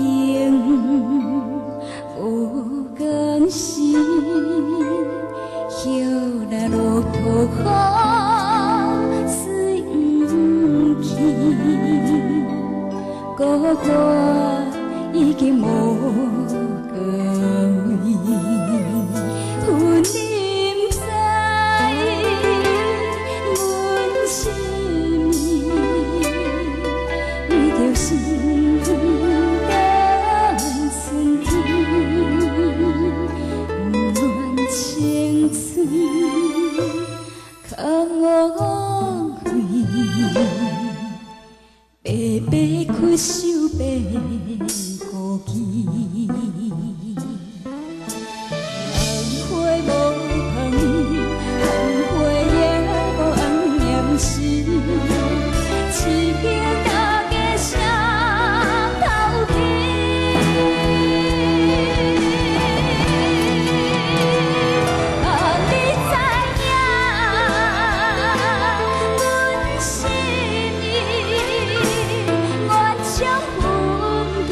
已经无个位，有你不知，阮心意，你就是等春天，阮青春空浪费。 白白屈手变孤枝，红花无香，红花也无红艳时，痴情大家谁偷听？啊，你知影，阮心意。 将风景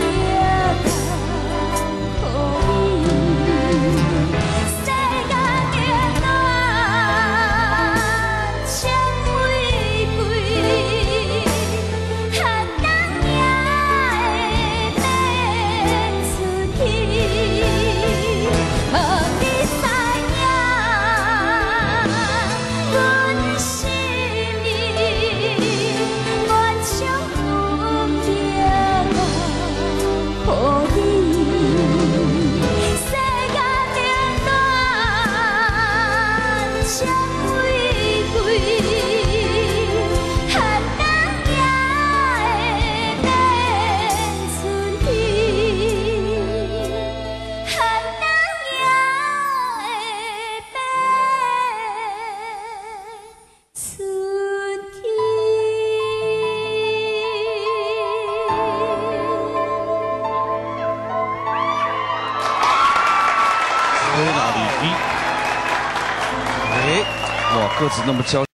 留予世间的暖，情玫瑰，寒冬也会变春天。啊，你知影，阮心意，愿将风景。 像玫瑰，寒冬也会变春天，寒冬也会变春天。 哪里？哎，哇，歌词那么娇。